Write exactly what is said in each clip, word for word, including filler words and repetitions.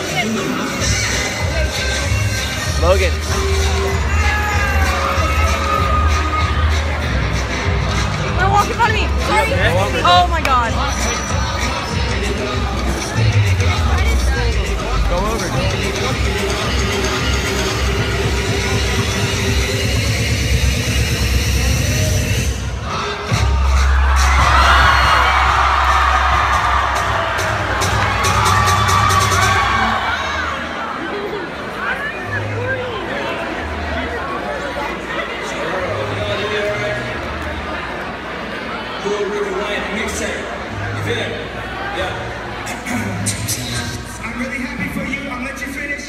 Logan. Don't walk in front of me. Sorry. Oh my god. Go over. Cool River Wine mixtape. You feel it? Yeah. I'm really happy for you. I'll let you finish.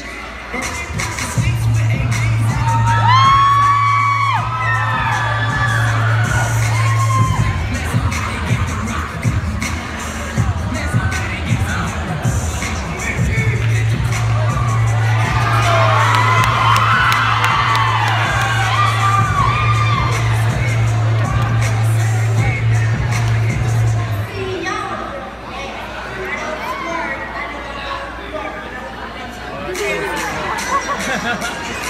Ha ha ha.